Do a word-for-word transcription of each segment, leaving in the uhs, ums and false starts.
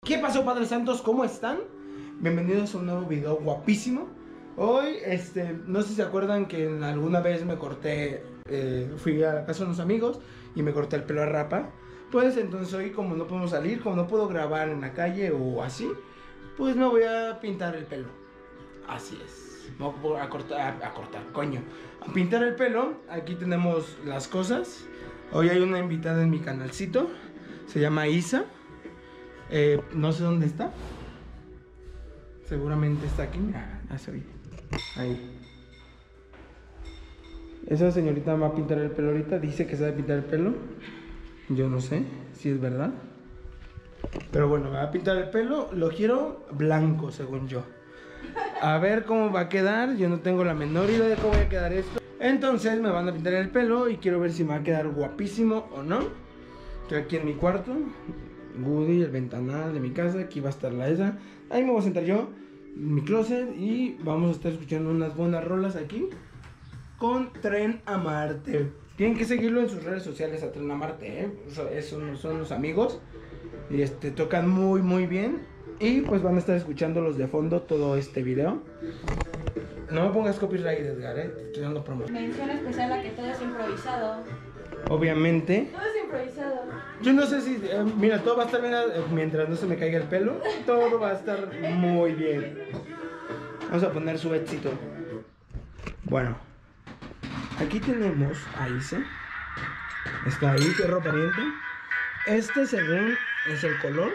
¿Qué pasó, Padre Santos? ¿Cómo están? Bienvenidos a un nuevo video guapísimo. Hoy, este, no sé si se acuerdan que alguna vez me corté, eh, fui a la casa de unos amigos y me corté el pelo a rapa. Pues entonces hoy, como no podemos salir, como no puedo grabar en la calle o así, pues me voy a pintar el pelo. Así es, me voy a cortar, a, a cortar, coño, a pintar el pelo. Aquí tenemos las cosas. Hoy hay una invitada en mi canalcito, se llama Isa. Eh, no sé dónde está. Seguramente está aquí. Mira, ah, se ve. Ahí. Esa señorita me va a pintar el pelo ahorita. Dice que sabe pintar el pelo. Yo no sé si es verdad. Pero bueno, me va a pintar el pelo. Lo quiero blanco, según yo. A ver cómo va a quedar. Yo no tengo la menor idea de cómo va a quedar esto. Entonces me van a pintar el pelo y quiero ver si me va a quedar guapísimo o no. Estoy aquí en mi cuarto. Woody, el ventanal de mi casa. Aquí va a estar la esa. Ahí me voy a sentar yo, mi closet, y vamos a estar escuchando unas buenas rolas aquí con Tren a Marte. Tienen que seguirlo en sus redes sociales a Tren a Marte, ¿eh? Esos son los amigos y este, tocan muy muy bien. Y pues van a estar escuchándolos de fondo todo este video. No me pongas copyright, Edgar, ¿eh? Estoy dando promo. Mención especial a que todo es improvisado. Obviamente. Todo es improvisado. Yo no sé si, eh, mira, todo va a estar bien eh, mientras no se me caiga el pelo. Todo va a estar muy bien. Vamos a poner su éxito. Bueno, aquí tenemos a Isa. Está ahí, perro pariente. Este, según es el color,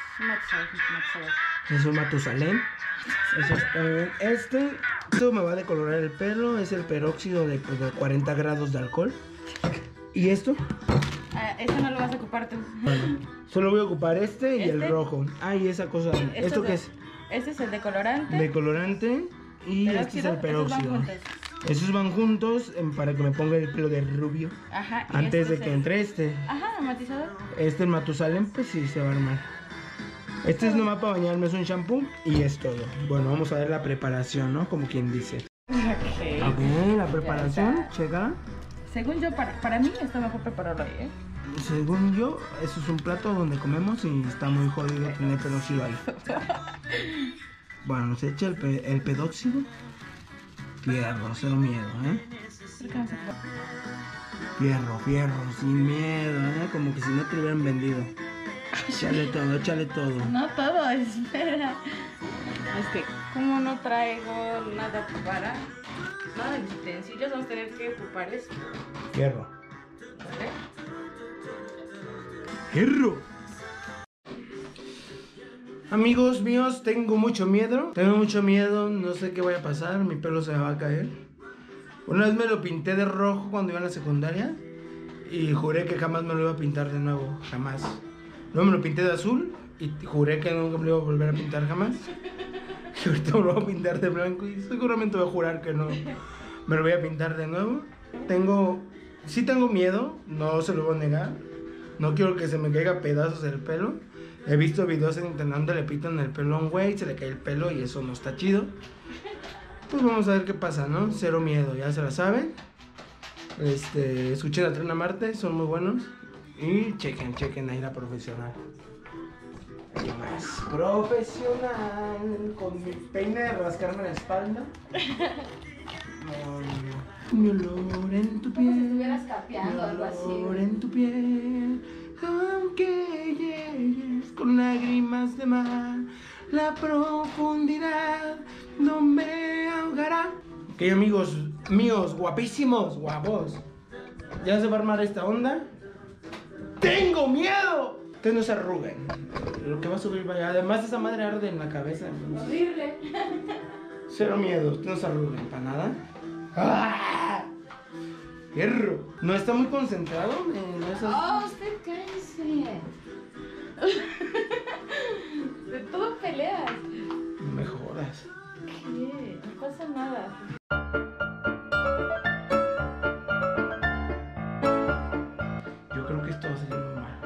es un Matusalén. Eso está bien. Este, esto me va a decolorar el pelo. Es el peróxido de, de cuarenta grados de alcohol. ¿Y esto? Ah, este no lo vas a ocupar tú. Bueno, solo voy a ocupar este y ¿Este? el rojo. Ah, y esa cosa. Esto ¿Esto es qué de- es? Este es el decolorante. Decolorante. Y Peróxido, este es el estos peróxido. van juntos. Esos van juntos em, para que me ponga el pelo de rubio. Ajá. y Antes este de es que el- entre este. Ajá, matizador. Este, el Matusalén, pues sí, se va a armar. Este es nomás para bañarme, es un shampoo y es todo. Bueno, vamos a ver la preparación, ¿no? Como quien dice. Ok. A ver, la preparación, checa. Según yo, para, para mí está mejor prepararlo ahí, ¿eh? Según yo, eso es un plato donde comemos y está muy jodido tener pedóxido ahí. Bueno, nos echa el, pe el pedóxido. Fierro, cero miedo, ¿eh? Creo que no se puede. Fierro, fierro, sin miedo, ¿eh? Como que si no te lo hubieran vendido. Échale todo, échale todo. No todo, espera. Es que, como no traigo nada para. Nada de utensilios, vamos a tener que ocupar esto. Fierro. ¿Vale? Fierro. Amigos míos, tengo mucho miedo. Tengo mucho miedo, no sé qué vaya a pasar. Mi pelo se me va a caer. Una vez me lo pinté de rojo cuando iba a la secundaria y juré que jamás me lo iba a pintar de nuevo, jamás. Luego me lo pinté de azul y juré que nunca me lo iba a volver a pintar jamás. Y ahorita me lo voy a pintar de blanco y seguramente voy a jurar que no me lo voy a pintar de nuevo. Tengo, sí tengo miedo, no se lo voy a negar. No quiero que se me caiga a pedazos el pelo. He visto videos en internet donde le pitan el pelo a un güey, se le cae el pelo y eso no está chido. Pues vamos a ver qué pasa, ¿no? Cero miedo, ya se la saben. Este, escuchen a Tren a Marte, son muy buenos. Y chequen, chequen ahí la profesional. ¿Qué más? Profesional, con mi peine de rascarme la espalda. Mi olor en tu piel. Como si estuvieras capeando o algo así. Mi olor en tu piel. Aunque llegues con lágrimas de mar, la profundidad no me ahogará. Ok, amigos míos, guapísimos, guapos. Ya se va a armar esta onda. ¡Tengo miedo! Ustedes no se arruguen. Lo que va a subir vaya. Además, esa madre arde en la cabeza. Horrible. Cero miedo, ustedes no se arruguen para nada. ¡Ah! ¡Hierro! ¿No está muy concentrado en esas? Oh, usted cállese. De todo peleas. No me jodas. ¿Qué? No pasa nada. Yo creo que esto va a salir muy mal.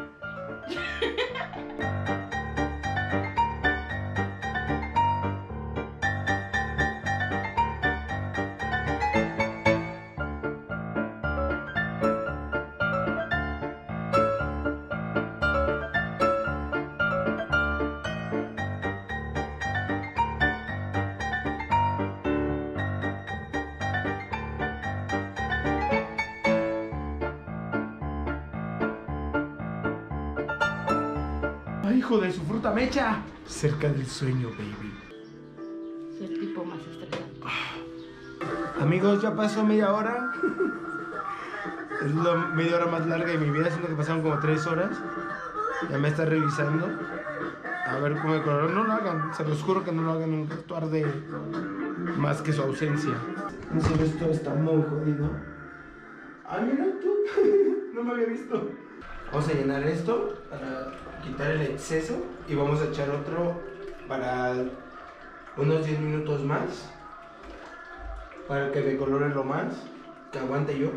hijo de su fruta mecha. Cerca del sueño, baby. Es el tipo más estresante. Amigos, ya pasó media hora. Es la media hora más larga de mi vida, siento que pasaron como tres horas. Ya me está revisando. A ver cómo de color. No lo hagan, se los juro que no lo hagan nunca. Actuar de más que su ausencia. En serio, esto está muy jodido. Ay, mira tú. No me había visto. Vamos a llenar esto para quitar el exceso. Y vamos a echar otro para unos diez minutos más. Para que decolore lo más. Que aguante yo.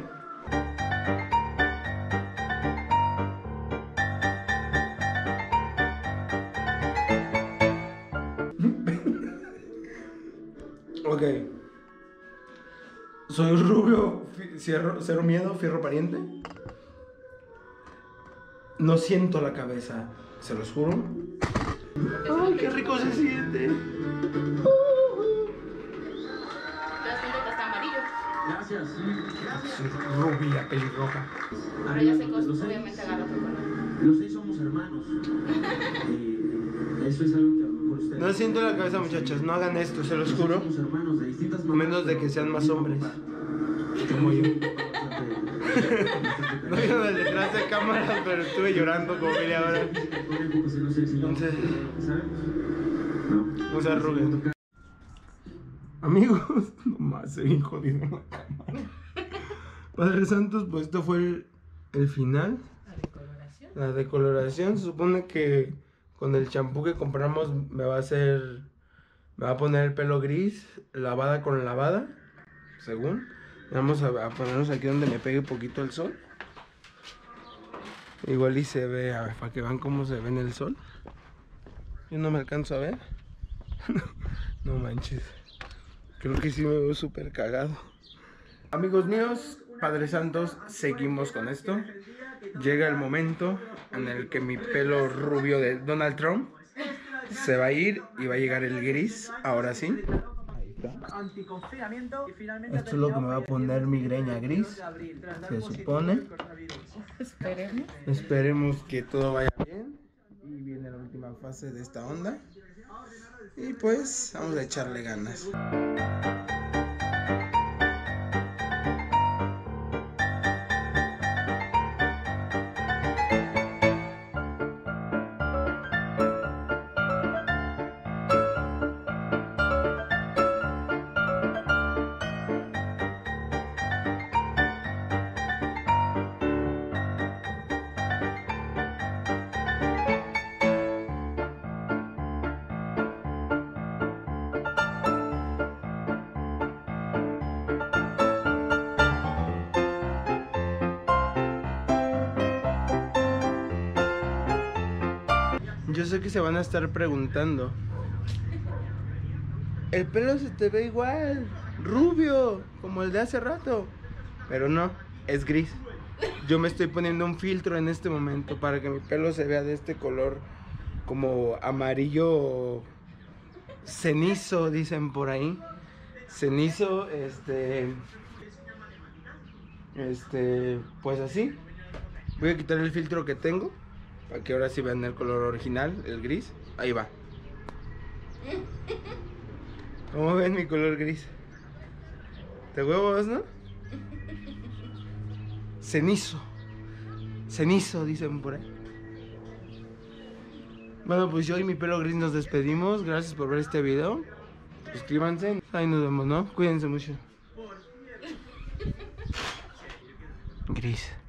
Ok. Soy rubio, cierro, cero miedo, fierro pariente. No siento la cabeza, se los juro. ¡Ay, qué rico se siente! Gracias. Soy rubia, pelirroja. Ahora ya sé cosas, obviamente agarra otro color. Los seis somos hermanos. Eh, eso es algo que a lo mejor ustedes... No siento la cabeza, muchachos, no hagan esto, se los juro. Somos hermanos de distintas A maneras, menos de que pero sean más mismo hombres. papá. Como yo. Bastante- No vieron el detrás de cámaras, pero estuve llorando como media hora. Entonces, no se arruguen. Amigos, nomás se bien jodido en la cámara. Padre Santos, pues esto fue el, el final. La decoloración. La decoloración. Se supone que con el champú que compramos me va a hacer. Me va a poner el pelo gris, lavada con lavada, según. Vamos a, a ponernos aquí donde me pegue un poquito el sol. Igual y se ve, a ver, para que vean cómo se ve en el sol. Yo no me alcanzo a ver. No manches. Creo que sí me veo súper cagado. Amigos míos, Padres Santos, seguimos con esto. Llega el momento en el que mi pelo rubio de Donald Trump se va a ir y va a llegar el gris, ahora sí. Esto es lo que me va a poner mi greña gris, se supone. Esperemos. Esperemos que todo vaya bien. Y viene la última fase de esta onda. Y pues vamos a echarle ganas. Yo sé que se van a estar preguntando, el pelo se te ve igual, rubio, como el de hace rato. Pero no, es gris. Yo me estoy poniendo un filtro en este momento para que mi pelo se vea de este color, como amarillo cenizo, dicen por ahí. Cenizo, este... Este... Pues así. Voy a quitar el filtro que tengo para que ahora sí vean el color original, el gris. Ahí va. ¿Cómo ven mi color gris? De huevos, ¿no? Cenizo. Cenizo, dicen por ahí. Bueno, pues yo y mi pelo gris nos despedimos. Gracias por ver este video. Suscríbanse. Ahí nos vemos, ¿no? Cuídense mucho. Gris.